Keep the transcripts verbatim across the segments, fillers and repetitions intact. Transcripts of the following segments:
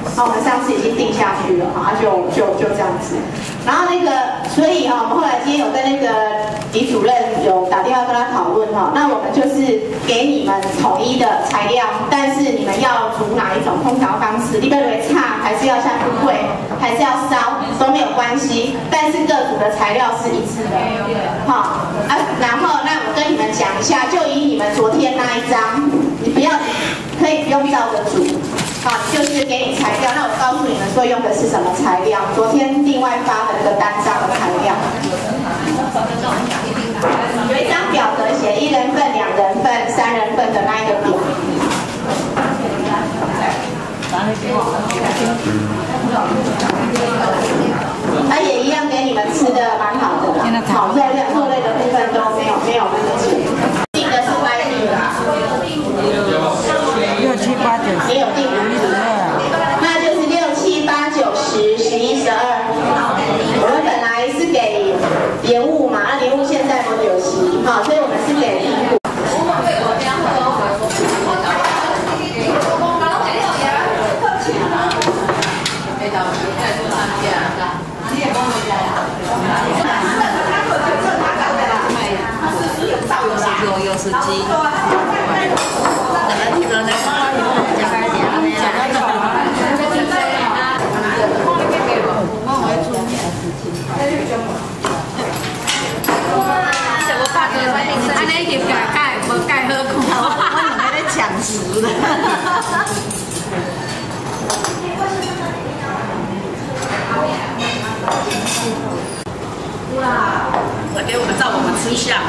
那我们上次已经定下去了，哈，就就就这样子。然后那个，所以哈，我们后来今天有跟那个李主任有打电话跟他讨论哈，那我们就是给你们统一的材料，但是你们要煮哪一种烹调方式，你要来炒还是要下去燴，还是要烧都没有关系，但是各组的材料是一致的，好啊。然后那我跟你们讲一下，就以你们昨天那一张，你不要可以不用照着煮。 好，就是给你材料。那我告诉你们说用的是什么材料。昨天另外发的那个单张的材料，有一张表格写一人份、两人份、三人份的那一个表。它也一样给你们吃的蛮好的啦，好肉类肉类的部分都没有没有那个钱。定的是外地的。 六七八九十， 也有定十二，那就是六七八九十十一十二。我们本来是给莲雾嘛，那莲雾现在没有席，好，所以我们是给苹果。 又又是鸡。 安尼翕起来盖无盖好看， 我两个在抢食的。来给我们照我们吃相。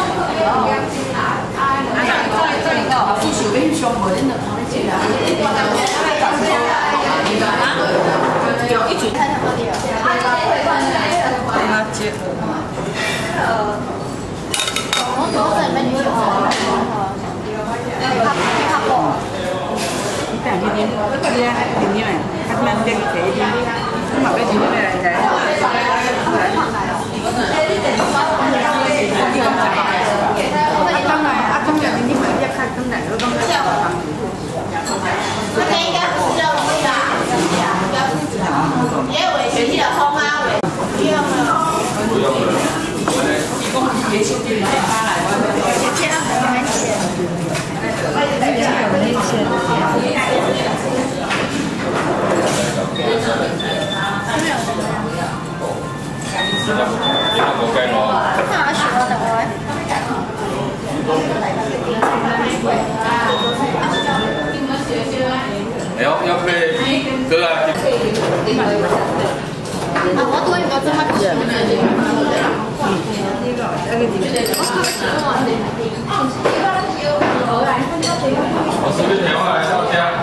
有一群。那结合。 但係點？啲咧點樣？係咪啲企啲？咁埋俾錢咩嚟嘅？啊，當然啊，當然你買一卡當然都當然。 这边应该不是肉丝啦，也有尾鳍的烘啊，尾不用了。不用了。也请你们发来。切到很难切。 要要配哥啊！ 啊，我多一个这么久。 我是不是电话来到家？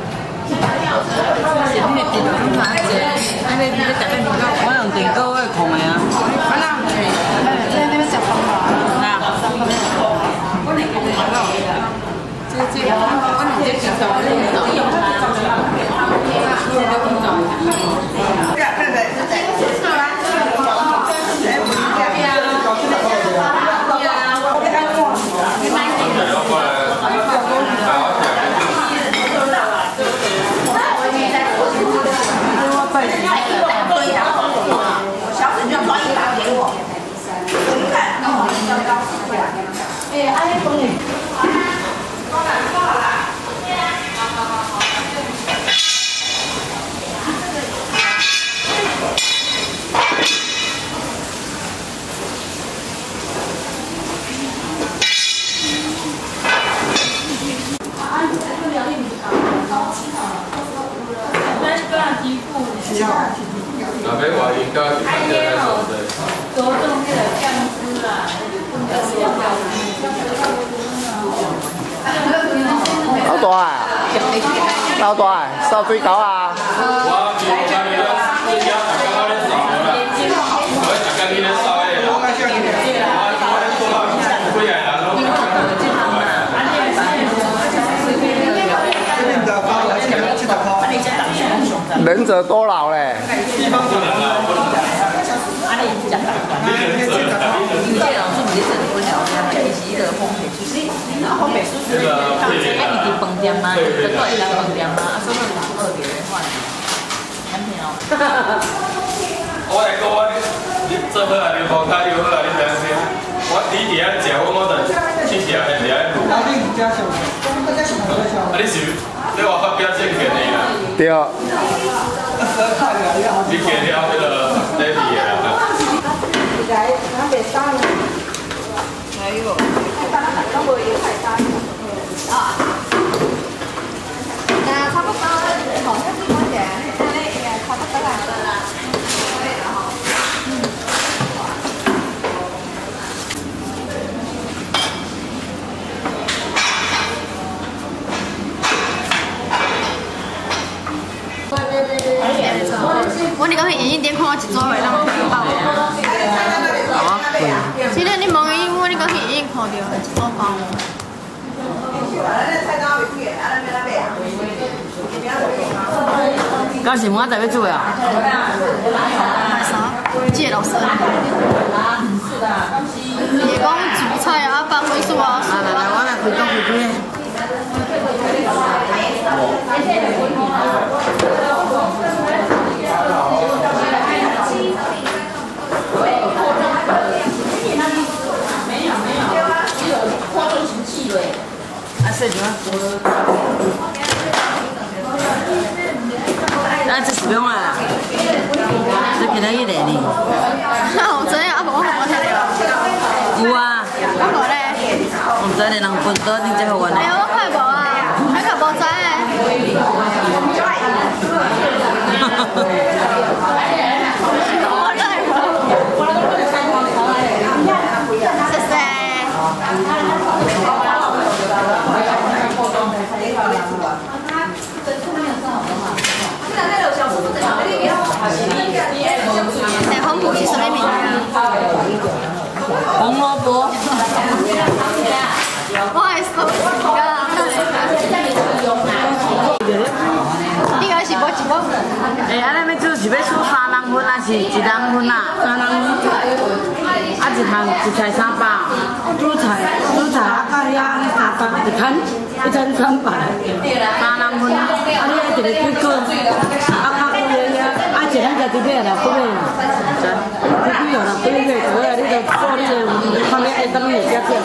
我用電糕去控嘅啊！我諗係，即係呢個食法啊！即係我唔知食法呢個。 哎，阿丽公你。 那边话应该是看起来好的。 着重那个酱汁啊， 老大啊！老大啊！收水狗啊！ 我今天你要你要大家我咧扫啦，我大家你咧扫诶。我我咧做啦，不然啦，我。 忍者多劳嘞！ 西方不能啦，不能。 啊，你讲，你忍者，你这种是不是很不了解？这是一个烘焙厨师，然后烘焙厨师，哎，你伫饭店吗？在做一家饭店吗？啊，所以你是二店。 换的，很便宜哦。 我来讲，我你做好啊，你涂骹油好啊，你不要听。我你伫遐食，我我就去食，伫遐录。啊，你是你话发表证件的啦？ 对。 你给了那个 Lady 的啦。 还有。 啊。那差不多，好像是多少钱？差不多啦。我你讲去影印店看我一组回让我包。 好啊，对啊。 今日你问伊，我你讲去影印看到一组包。 到时我才要做啊。 买啥？这个老师。伊讲煮菜啊，放水煮啊。 来来来，我来开讲开开。啊，是什么？啊，这是不用啦，这给他一点呢。 那我昨天阿婆我好睇了。 有啊。 阿婆咧？ 我唔知你人分多定最好玩。 哎呀，我快无啊，还可无知诶。我来无。谢谢。哎，红卜是什么名字？ 红萝卜。 我还是应该是无一无。 哎，安尼要做是要做三人份还是一人份啊？三人份。啊，一项一菜三百。 煮菜，煮菜啊，到遐三百一餐，一餐三百。 三人份。 啊，你爱一个几个？啊，较贵的遐，啊，一人家一百啦，不买啦。你几号啦？几月？几月？你就做你的，看你爱当你家店。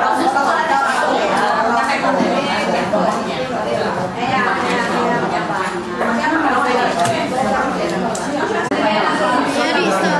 绿色。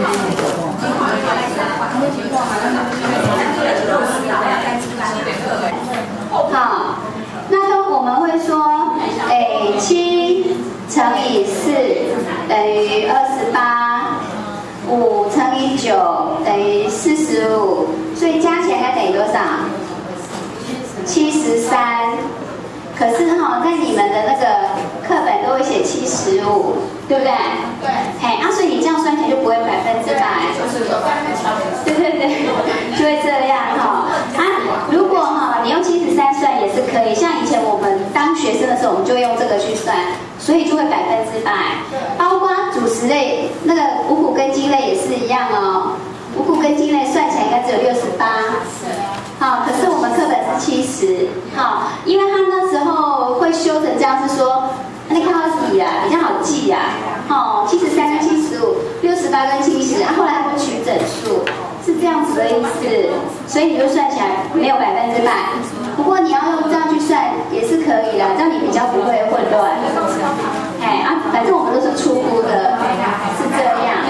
好，那都我们会说，哎，七乘以四等于二十八，五乘以九等于四十五，所以加起来该等于多少？七十三。可是哈、哦，在你们的那个课本都会写七十五，对不对？对。哎，啊，所以你这样算起来就不会百分之百。对对对，就会这样哈、哦。啊，如果哈、哦、你用七十三算也是可以，像以前我们当学生的时候，我们就会用这个去算，所以就会百分之百。包括主食类，那个五谷根茎类也是一样哦。五谷根茎类算起来应该只有六十八。好，可是我们课本是七十，好，因为他那时候会修成这样，是说那看到底啊，比较好记啊，哦，七十三跟七十五，六十八跟七十，啊，后来他会取整数，是这样子的意思，所以你就算起来没有百分之百，不过你要用这样去算也是可以的，这样你比较不会混乱，哎啊，反正我们都是初估的，是这样。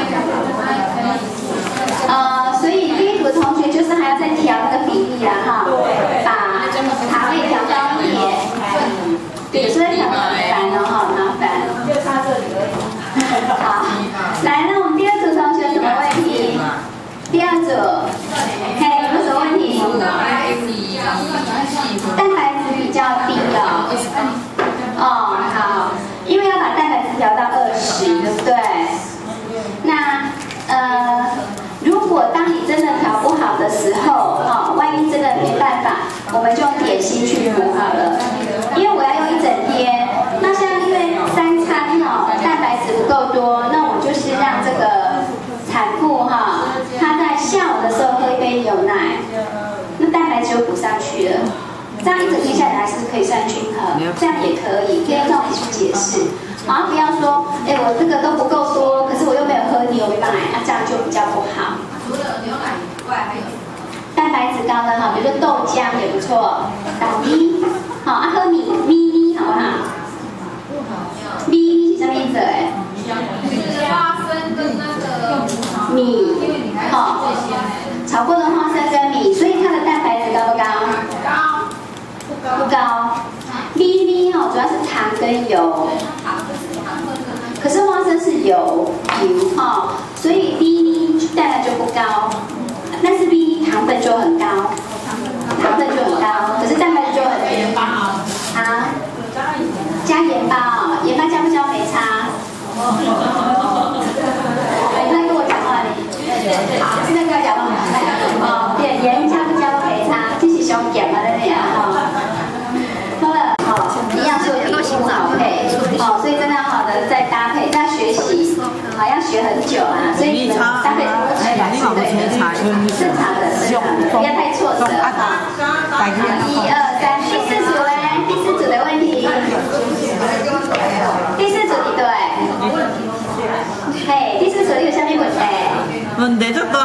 呃，所以第一组的同学就是还要再调那个比例啦，哈，把糖类调高一点，有时候调得很烦哦，哈，麻烦。就差这里而已。好，来，那我们第二组同学有什么问题？第二组，嘿，有什么问题？蛋白质比较低哦。哦，好，因为要把蛋白质调到二十，对不对？那呃。如果当你真的调不好的时候，哦，万一真的没办法，我们就用点心去补好了。因为我要用一整天，那像因为三餐哈、哦、蛋白质不够多，那我就是让这个产妇哈、哦，她在下午的时候喝一杯牛奶，那蛋白质就补上去了。这样一整天下来还是可以算均衡，这样也可以，可以用这种去解释。 啊，不要说，哎，我这个都不够多，可是我又没有喝牛奶，啊，这样就比较不好。除了牛奶以外，还有蛋白质高的哈，比如说豆浆也不错，打米，好，啊，喝米米米好不好？米米是什么意思？哎，是花生跟那个米，好，炒过的花生跟米，所以它的蛋白质高不高？高，不高。咪咪哈，主要是糖跟油。可是花生是油油哈，所以咪咪蛋白就不高，但是咪咪糖分就很高，糖分就很高，可是蛋白质就很低。啊，加盐巴，盐巴加不加没差。哎，那跟我讲话你，现在跟我讲话，哦，对，盐加不加都没差，这是上咸嘛，对呀，哈。好了，好，一样是有食物好配，好，所以真的要好的再搭配，要学习，好，要学很久啊，所以你们搭配多吃两次对，正常的，正常的，不要太挫折哈。一二三，第四组嘞，第四组的问题，第四组你对，嘿，第四组你有啥物问题？ 问题足多。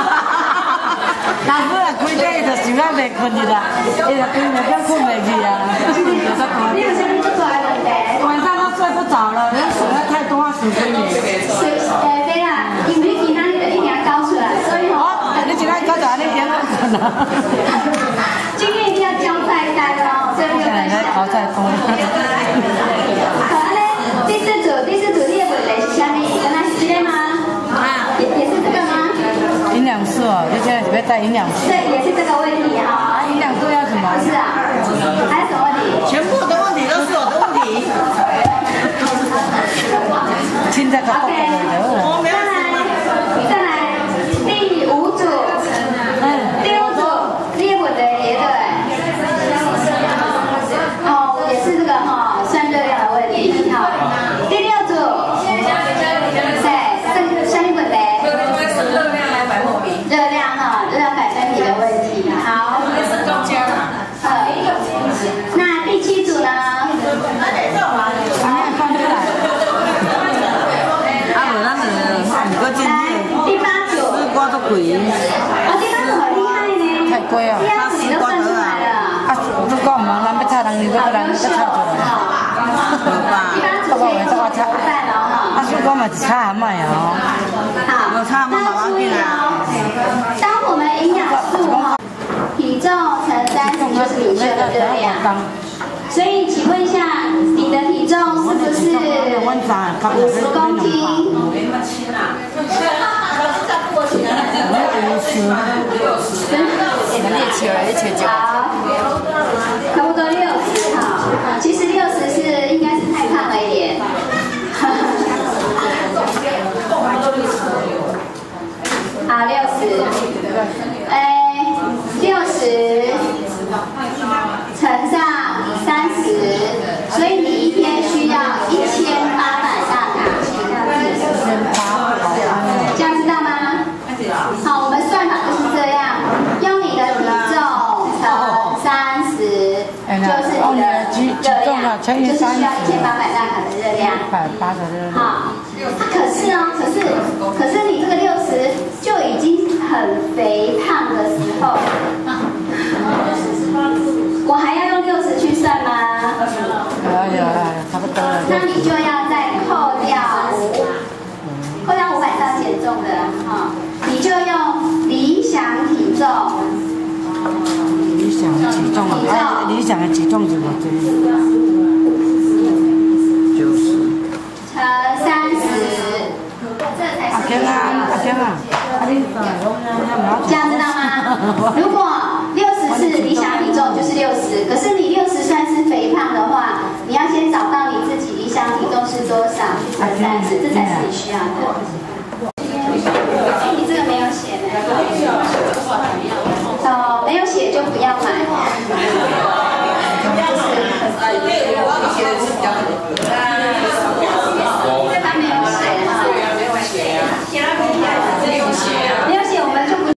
那本来开假伊就想啊袂困去啦，伊就规暝点困袂去啊，就足困。 你有啥物足大的问题？ 晚上都睡不着了，人想了太多，想几暝。 是，诶，对啦，因为其他你就一定要搞出来，所以吼。 你今仔搞就安尼点我困啦。 今天一定要交菜单哦，这边有分享。 交菜单。 好，安尼第四组，第四组你的问题是啥物？跟他是这个吗？啊，也也是这个吗？ 营养素哦，你现在准备带营养素。 对，也是这个问题哈。 营养素要什么？ 不是啊，还有什么问题？ 全部的问题都是我的问题。 现在可不可以了？ 再来，再来，第五组，嗯，第五组你的问题也对，哦，也是这个哈，算热量的问题哈。第六组，对，算算你问题。热量哈，热量百分比的问题。好，呃，那第七组呢？第八组， 我都贵。 哦，第八组很厉害呢。 太贵啊！ 第二组你都算出来了。 啊，如果唔忙，咱要炒人，你要人要炒出来。 第八组可以做炒饭了哈。 啊，如果嘛是炒下卖哦。 好，那注意哦，当我们营养素哈，体重乘三十就是你需要的热量。所以，请问一下，你的体重是不是五十公斤？好，差不多六十哈。其实六十是应该是太胖了一点。好，六十，哎，六十乘上三十，所以你一天需要一千八百大卡，这样知道吗？好，我们算法就是这样，用你的体重乘三十，就是你的热量，就是需要一千八百大卡的热量。好，可是哦，可是可是你这个六十就已经很肥胖的时候，我还要用六十去算吗？ 有有差不多了。 那你就要再扣掉五，扣掉五百到减重的哈，你就用理想体重。 理想的体重啊，哎，理想的体重怎么对？九十。 乘三十，这才是理想体重。这样知道吗？如果六十是理想体重，就是六十。可是你六十算是肥胖的话，你要先找到你自己理想体重是多少，去乘三十，这才是你需要的。哎，你这个没有写呢。哦，没有写就不要买。就是。